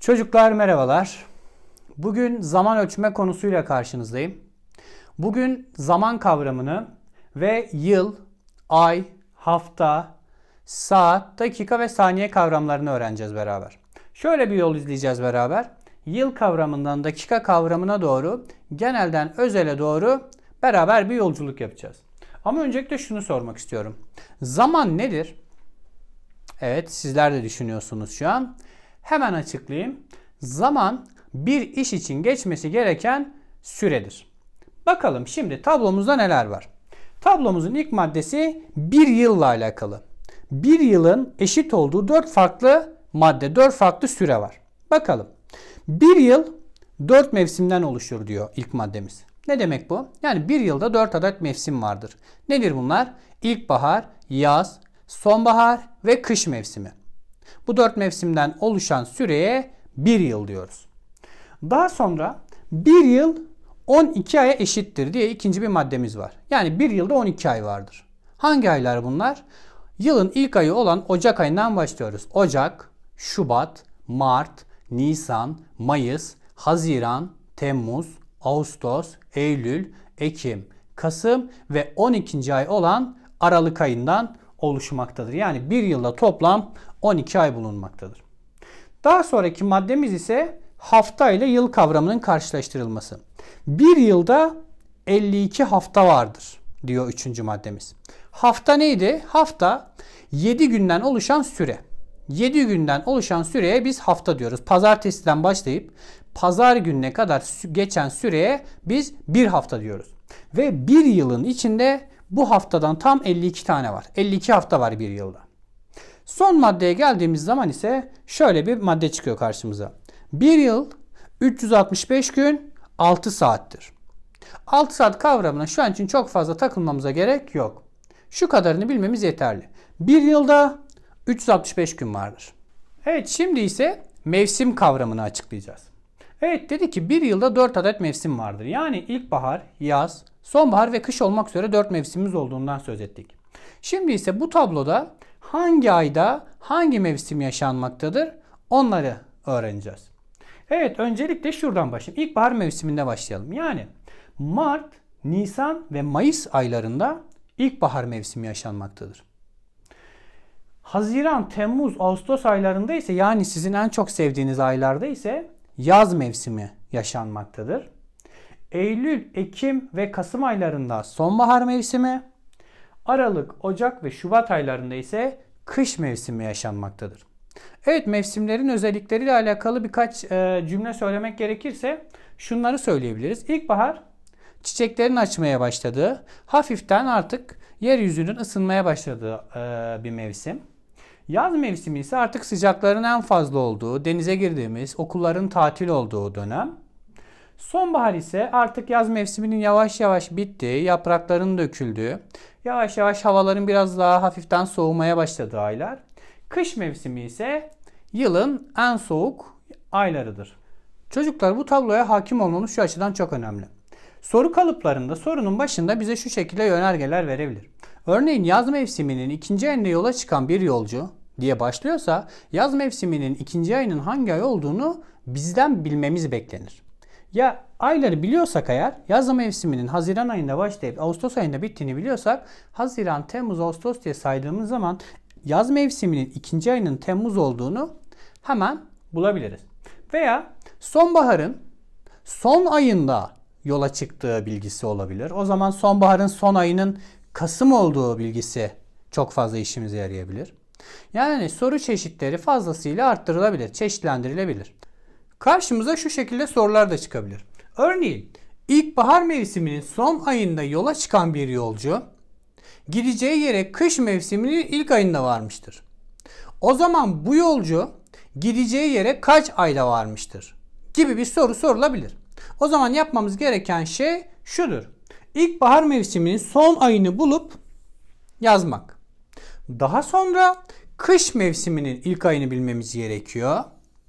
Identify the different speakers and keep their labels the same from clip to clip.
Speaker 1: Çocuklar merhabalar. Bugün zaman ölçme konusuyla karşınızdayım. Bugün zaman kavramını ve yıl, ay, hafta, saat, dakika ve saniye kavramlarını öğreneceğiz beraber. Şöyle bir yol izleyeceğiz beraber. Yıl kavramından dakika kavramına doğru, genelden özele doğru beraber bir yolculuk yapacağız. Ama öncelikle şunu sormak istiyorum. Zaman nedir? Evet, sizler de düşünüyorsunuz şu an. Hemen açıklayayım. Zaman bir iş için geçmesi gereken süredir. Bakalım şimdi tablomuzda neler var? Tablomuzun ilk maddesi bir yılla alakalı. Bir yılın eşit olduğu 4 farklı madde, 4 farklı süre var. Bakalım. Bir yıl 4 mevsimden oluşur diyor ilk maddemiz. Ne demek bu? Yani bir yılda 4 adet mevsim vardır. Nedir bunlar? İlkbahar, yaz, sonbahar ve kış mevsimi. Bu 4 mevsimden oluşan süreye bir yıl diyoruz. Daha sonra bir yıl 12 aya eşittir diye ikinci bir maddemiz var. Yani bir yılda 12 ay vardır. Hangi aylar bunlar? Yılın ilk ayı olan Ocak ayından başlıyoruz. Ocak, Şubat, Mart, Nisan, Mayıs, Haziran, Temmuz, Ağustos, Eylül, Ekim, Kasım ve 12. ay olan Aralık ayından oluşmaktadır. Yani bir yılda toplam 12 ay bulunmaktadır. Daha sonraki maddemiz ise hafta ile yıl kavramının karşılaştırılması. Bir yılda 52 hafta vardır diyor 3. maddemiz. Hafta neydi? Hafta 7 günden oluşan süre. 7 günden oluşan süreye biz hafta diyoruz. Pazartesiden başlayıp pazar gününe kadar geçen süreye biz bir hafta diyoruz. Ve bir yılın içinde bu haftadan tam 52 tane var. 52 hafta var bir yılda. Son maddeye geldiğimiz zaman ise şöyle bir madde çıkıyor karşımıza. Bir yıl 365 gün 6 saattir. 6 saat kavramına şu an için çok fazla takılmamıza gerek yok. Şu kadarını bilmemiz yeterli. Bir yılda 365 gün vardır. Evet, şimdi ise mevsim kavramını açıklayacağız. Evet, dedi ki bir yılda 4 adet mevsim vardır. Yani ilkbahar, yaz, sonbahar ve kış olmak üzere 4 mevsimimiz olduğundan söz ettik. Şimdi ise bu tabloda hangi ayda hangi mevsim yaşanmaktadır onları öğreneceğiz. Evet, öncelikle şuradan başlayalım. İlkbahar mevsiminde başlayalım. Yani Mart, Nisan ve Mayıs aylarında ilkbahar mevsimi yaşanmaktadır. Haziran, Temmuz, Ağustos aylarında ise, yani sizin en çok sevdiğiniz aylarda ise yaz mevsimi yaşanmaktadır. Eylül, Ekim ve Kasım aylarında sonbahar mevsimi, Aralık, Ocak ve Şubat aylarında ise kış mevsimi yaşanmaktadır. Evet, mevsimlerin özellikleriyle alakalı birkaç cümle söylemek gerekirse şunları söyleyebiliriz. İlkbahar çiçeklerin açmaya başladığı, hafiften artık yeryüzünün ısınmaya başladığı bir mevsim. Yaz mevsimi ise artık sıcakların en fazla olduğu, denize girdiğimiz, okulların tatil olduğu dönem. Sonbahar ise artık yaz mevsiminin yavaş yavaş bittiği, yaprakların döküldüğü, yavaş yavaş havaların biraz daha hafiften soğumaya başladığı aylar. Kış mevsimi ise yılın en soğuk aylarıdır. Çocuklar, bu tabloya hakim olmamız şu açıdan çok önemli. Soru kalıplarında sorunun başında bize şu şekilde yönergeler verebilir. Örneğin yaz mevsiminin ikinci ayında yola çıkan bir yolcu diye başlıyorsa yaz mevsiminin ikinci ayının hangi ay olduğunu bizden bilmemiz beklenir. Ya ayları biliyorsak eğer, yaz mevsiminin Haziran ayında başlayıp Ağustos ayında bittiğini biliyorsak Haziran, Temmuz, Ağustos diye saydığımız zaman yaz mevsiminin ikinci ayının Temmuz olduğunu hemen bulabiliriz. Veya sonbaharın son ayında yola çıktığı bilgisi olabilir. O zaman sonbaharın son ayının Kasım olduğu bilgisi çok fazla işimize yarayabilir. Yani soru çeşitleri fazlasıyla arttırılabilir, çeşitlendirilebilir. Karşımıza şu şekilde sorular da çıkabilir. Örneğin ilkbahar mevsiminin son ayında yola çıkan bir yolcu gideceği yere kış mevsiminin ilk ayında varmıştır. O zaman bu yolcu gideceği yere kaç ayda varmıştır gibi bir soru sorulabilir. O zaman yapmamız gereken şey şudur. İlkbahar mevsiminin son ayını bulup yazmak. Daha sonra kış mevsiminin ilk ayını bilmemiz gerekiyor.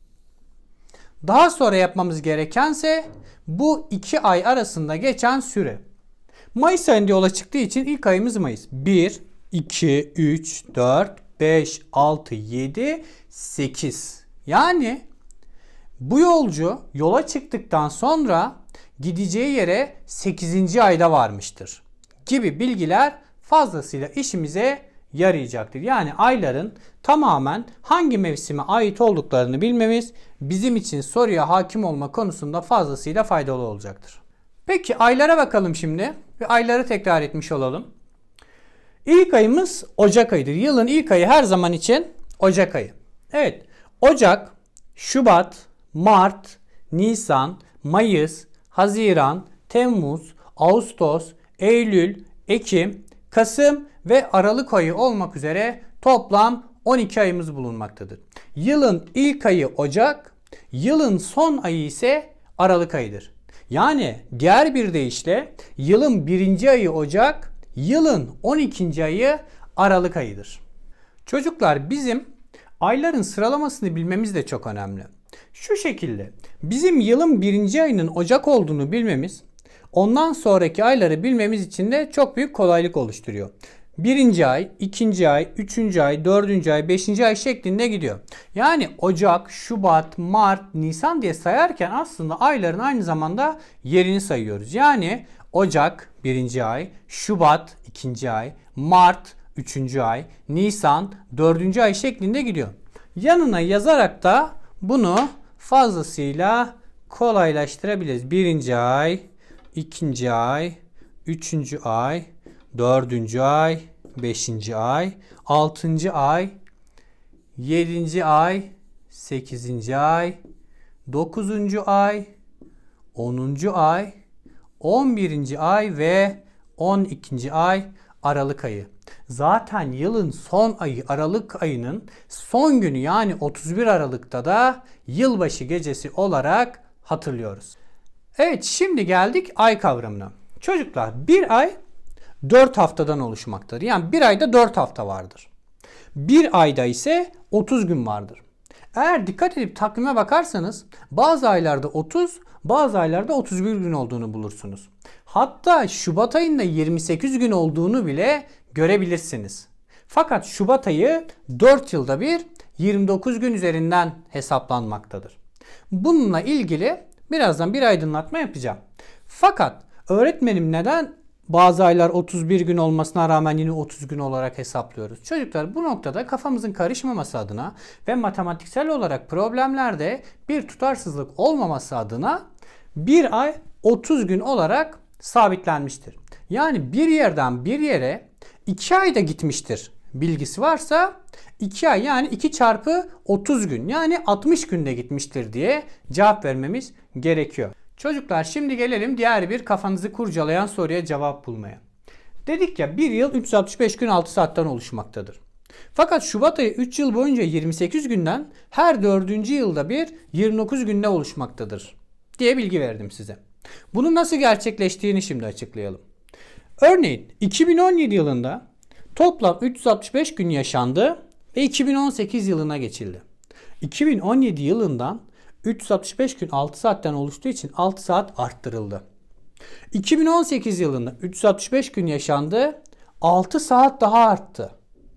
Speaker 1: Daha sonra yapmamız gerekense bu iki ay arasında geçen süre. Mayıs ayında yola çıktığı için ilk ayımız Mayıs. 1, 2, 3, 4, 5, 6, 7, 8. Yani Bu yolcu yola çıktıktan sonra gideceği yere 8. ayda varmıştır gibi bilgiler fazlasıyla işimize yarayacaktır. Yani ayların tamamen hangi mevsime ait olduklarını bilmemiz bizim için soruya hakim olma konusunda fazlasıyla faydalı olacaktır. Peki aylara bakalım şimdi ve ayları tekrar etmiş olalım. İlk ayımız Ocak ayıdır. Yılın ilk ayı her zaman için Ocak ayı. Evet, Ocak, Şubat, Mart, Nisan, Mayıs, Haziran, Temmuz, Ağustos, Eylül, Ekim, Kasım ve Aralık ayı olmak üzere toplam 12 ayımız bulunmaktadır. Yılın ilk ayı Ocak, yılın son ayı ise Aralık ayıdır. Yani diğer bir deyişle yılın birinci ayı Ocak, yılın 12. ayı Aralık ayıdır. Çocuklar, bizim ayların sıralamasını bilmemiz de çok önemli. Şu şekilde bizim yılın birinci ayının Ocak olduğunu bilmemiz ondan sonraki ayları bilmemiz için de çok büyük kolaylık oluşturuyor. Birinci ay, ikinci ay, üçüncü ay, dördüncü ay, beşinci ay şeklinde gidiyor. Yani Ocak, Şubat, Mart, Nisan diye sayarken aslında ayların aynı zamanda yerini sayıyoruz. Yani Ocak birinci ay, Şubat ikinci ay, Mart üçüncü ay, Nisan dördüncü ay şeklinde gidiyor. Yanına yazarak da bunu fazlasıyla kolaylaştırabiliriz. Birinci ay, ikinci ay, üçüncü ay, dördüncü ay, beşinci ay, altıncı ay, yedinci ay, sekizinci ay, dokuzuncu ay, 10. ay, 11. ay ve 12. ay Aralık ayı. Zaten yılın son ayı Aralık ayının son günü yani 31 Aralık'ta da yılbaşı gecesi olarak hatırlıyoruz. Evet, şimdi geldik ay kavramına. Çocuklar, bir ay 4 haftadan oluşmaktadır. Yani bir ayda 4 hafta vardır. Bir ayda ise 30 gün vardır. Eğer dikkat edip takvime bakarsanız bazı aylarda 30, bazı aylarda 31 gün olduğunu bulursunuz. Hatta Şubat ayında 28 gün olduğunu bile görebilirsiniz. Fakat Şubat ayı 4 yılda bir 29 gün üzerinden hesaplanmaktadır. Bununla ilgili birazdan bir aydınlatma yapacağım. Fakat öğretmenim neden bazı aylar 31 gün olmasına rağmen yine 30 gün olarak hesaplıyoruz? Çocuklar, bu noktada kafamızın karışmaması adına ve matematiksel olarak problemlerde bir tutarsızlık olmaması adına bir ay 30 gün olarak sabitlenmiştir. Yani bir yerden bir yere 2 ayda gitmiştir bilgisi varsa 2 ay yani 2 çarpı 30 gün yani 60 günde gitmiştir diye cevap vermemiz gerekiyor. Çocuklar, şimdi gelelim diğer bir kafanızı kurcalayan soruya cevap bulmaya. Dedik ya, bir yıl 365 gün 6 saatten oluşmaktadır. Fakat Şubat ayı 3 yıl boyunca 28 günden her 4. yılda bir 29 günde oluşmaktadır diye bilgi verdim size. Bunun nasıl gerçekleştiğini şimdi açıklayalım. Örneğin 2017 yılında toplam 365 gün yaşandı ve 2018 yılına geçildi. 2017 yılından 365 gün 6 saatten oluştuğu için 6 saat arttırıldı. 2018 yılında 365 gün yaşandı, 6 saat daha arttı.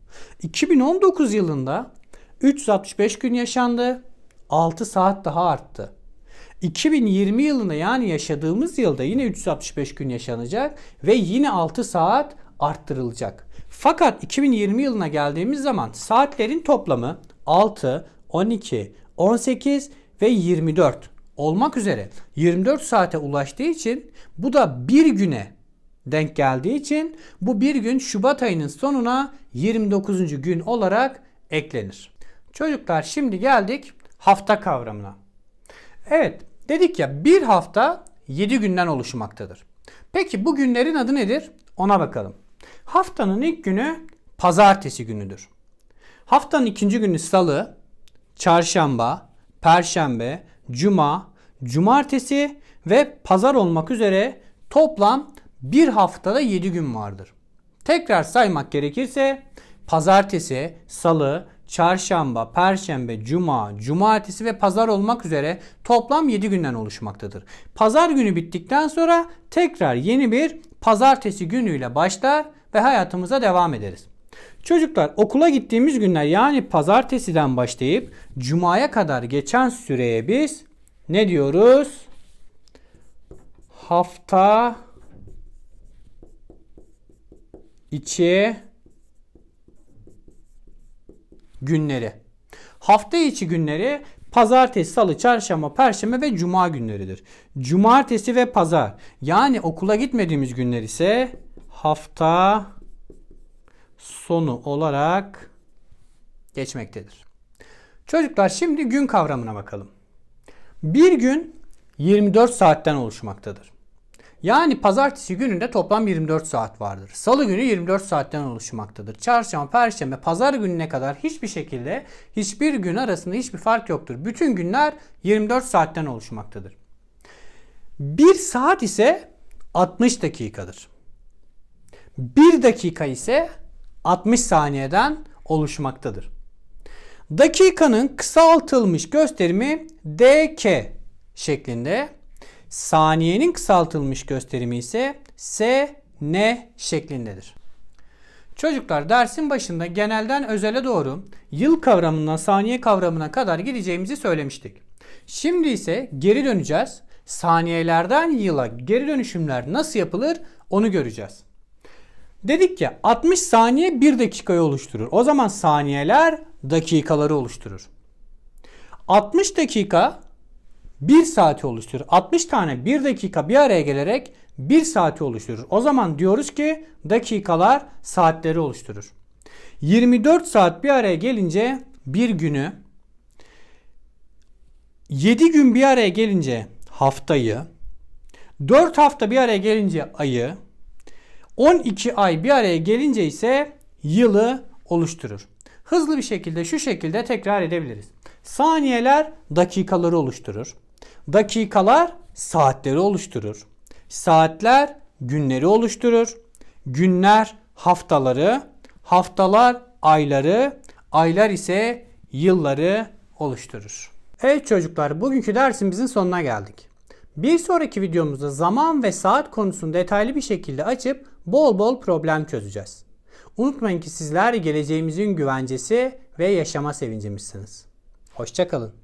Speaker 1: 2019 yılında 365 gün yaşandı, 6 saat daha arttı. 2020 yılında yani yaşadığımız yılda yine 365 gün yaşanacak ve yine 6 saat arttırılacak. Fakat 2020 yılına geldiğimiz zaman saatlerin toplamı 6, 12, 18 ve 24 olmak üzere 24 saate ulaştığı için bu da bir güne denk geldiği için bu bir gün Şubat ayının sonuna 29. gün olarak eklenir. Çocuklar, şimdi geldik hafta kavramına. Evet, dedik ya, bir hafta 7 günden oluşmaktadır. Peki bu günlerin adı nedir? Ona bakalım. Haftanın ilk günü pazartesi günüdür. Haftanın ikinci günü salı, çarşamba, perşembe, cuma, cumartesi ve pazar olmak üzere toplam bir haftada 7 gün vardır. Tekrar saymak gerekirse pazartesi, salı, çarşamba, perşembe, cuma, cumartesi ve pazar olmak üzere toplam 7 günden oluşmaktadır. Pazar günü bittikten sonra tekrar yeni bir pazartesi günüyle başlar ve hayatımıza devam ederiz. Çocuklar, okula gittiğimiz günler yani pazartesiden başlayıp cumaya kadar geçen süreye biz ne diyoruz? Hafta içi günleri. Hafta içi günleri pazartesi, salı, çarşamba, perşembe ve cuma günleridir. Cumartesi ve pazar, yani okula gitmediğimiz günler ise hafta sonu olarak geçmektedir. Çocuklar, şimdi gün kavramına bakalım. Bir gün 24 saatten oluşmaktadır. Yani pazartesi gününde toplam 24 saat vardır. Salı günü 24 saatten oluşmaktadır. Çarşamba, perşembe, pazar gününe kadar hiçbir şekilde hiçbir gün arasında hiçbir fark yoktur. Bütün günler 24 saatten oluşmaktadır. Bir saat ise 60 dakikadır. Bir dakika ise 60 saniyeden oluşmaktadır. Dakikanın kısaltılmış gösterimi DK şeklinde, saniyenin kısaltılmış gösterimi ise SN şeklindedir. Çocuklar, dersin başında genelden özele doğru yıl kavramından saniye kavramına kadar gideceğimizi söylemiştik. Şimdi ise geri döneceğiz. Saniyelerden yıla geri dönüşümler nasıl yapılır onu göreceğiz. Dedik ya, 60 saniye 1 dakikayı oluşturur. O zaman saniyeler dakikaları oluşturur. 60 dakika 1 saati oluşturur. 60 tane 1 dakika bir araya gelerek 1 saati oluşturur. O zaman diyoruz ki dakikalar saatleri oluşturur. 24 saat bir araya gelince bir günü, 7 gün bir araya gelince haftayı, 4 hafta bir araya gelince ayı, 12 ay bir araya gelince ise yılı oluşturur. Hızlı bir şekilde şu şekilde tekrar edebiliriz. Saniyeler dakikaları oluşturur. Dakikalar saatleri oluşturur. Saatler günleri oluşturur. Günler haftaları, haftalar ayları, aylar ise yılları oluşturur. Evet çocuklar, bugünkü dersimizin sonuna geldik. Bir sonraki videomuzda zaman ve saat konusunu detaylı bir şekilde açıp bol bol problem çözeceğiz. Unutmayın ki sizler geleceğimizin güvencesi ve yaşama sevincimizsiniz. Hoşça kalın.